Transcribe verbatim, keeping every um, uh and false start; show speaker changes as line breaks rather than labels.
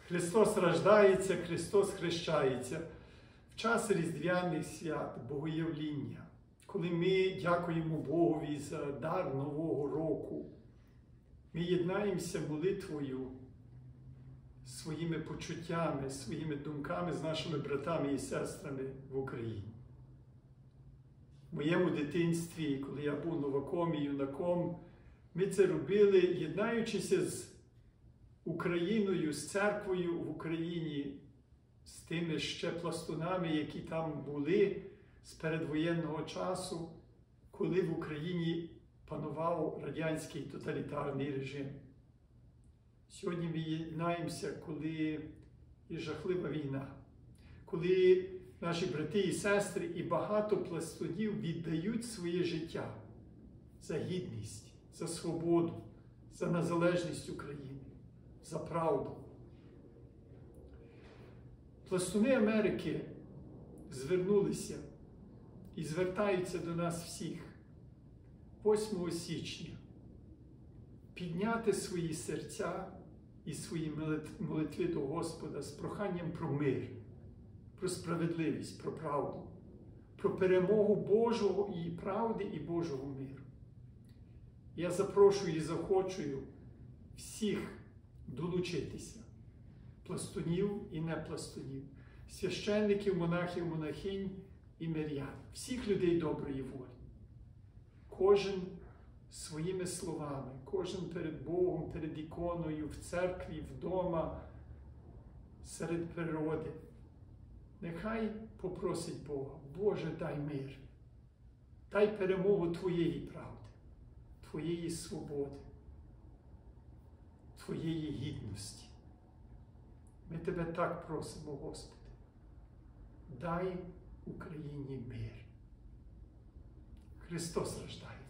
Христос рождається, Христос хрещається. В час Різдвяних свят, Богоявління, коли ми дякуємо Богові за дар Нового року, ми єднаємося молитвою, своїми почуттями, своїми думками з нашими братами і сестрами в Україні. В моєму дитинстві, коли я був новаком і юнаком, ми це робили, єднаючися з Україною, з церквою в Україні, з тими ще пластунами, які там були з передвоєнного часу, коли в Україні панував радянський тоталітарний режим. Сьогодні ми єднаємося, коли є жахлива війна, коли наші брати і сестри і багато пластунів віддають своє життя за гідність, за свободу, за незалежність України, за правду. Пластуни Америки звернулися і звертаються до нас всіх восьмого січня підняти свої серця і свої молитви до Господа з проханням про мир, про справедливість, про правду, про перемогу Божого і правди і Божого миру. Я запрошую і захочую всіх долучитися, пластунів і непластунів, священників, монахів, монахинь і мирян, всіх людей доброї волі. Кожен своїми словами, кожен перед Богом, перед іконою, в церкві, вдома, серед природи. Нехай попросить Бога: Боже, дай мир, дай перемогу Твоєї правди, Твоєї свободи, Твоєї гідності. Ми Тебе так просимо, Господи, дай Україні мир. Христос рождає.